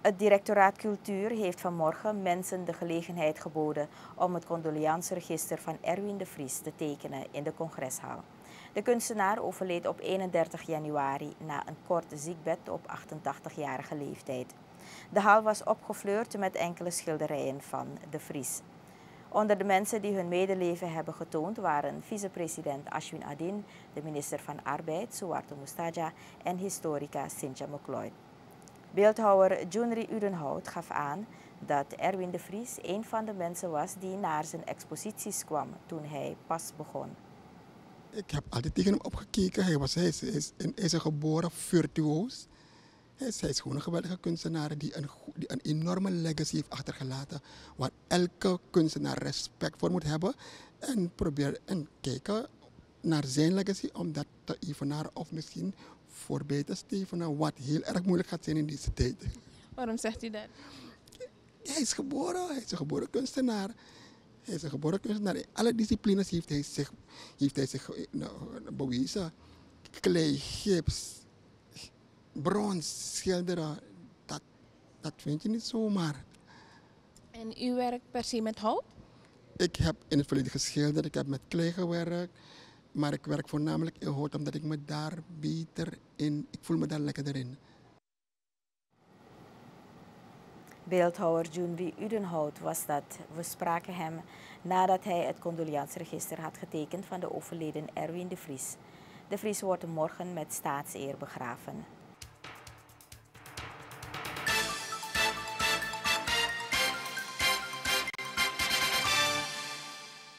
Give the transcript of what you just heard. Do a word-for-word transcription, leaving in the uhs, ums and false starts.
Het directoraat Cultuur heeft vanmorgen mensen de gelegenheid geboden om het condolianceregister van Erwin de Vries te tekenen in de congreshal. De kunstenaar overleed op eenendertig januari na een kort ziekbed op achtentachtigjarige leeftijd. De hal was opgefleurd met enkele schilderijen van de Vries. Onder de mensen die hun medeleven hebben getoond waren vicepresident Ashwin Adin, de minister van Arbeid Suharto Moestaja en historica Cynthia McLeod. Beeldhouwer Junri Udenhout gaf aan dat Erwin de Vries een van de mensen was die naar zijn exposities kwam toen hij pas begon. Ik heb altijd tegen hem opgekeken. Hij, was, hij, is, hij, is, hij is een geboren virtuoos. Hij is, hij is gewoon een geweldige kunstenaar die een, die een enorme legacy heeft achtergelaten. Waar elke kunstenaar respect voor moet hebben. En probeer en kijken naar zijn legacy om dat te evenaren of misschien voorbij te stevenen. Wat heel erg moeilijk gaat zijn in deze tijd. Waarom zegt u dat? Hij is geboren, hij is een geboren kunstenaar. Hij is een geboren kunstenaar. In alle disciplines heeft hij zich, heeft hij zich nou, bewezen. Klei, gips, brons, schilderen. Dat, dat vind je niet zomaar. En u werkt per se met hout? Ik heb in het verleden geschilderd, ik heb met klei gewerkt. Maar ik werk voornamelijk in hout omdat ik me daar beter in, ik voel me daar lekkerder in. Beeldhouwer Junri Udenhout was dat. We spraken hem nadat hij het condolianceregister had getekend van de overleden Erwin de Vries. De Vries wordt morgen met staatseer begraven.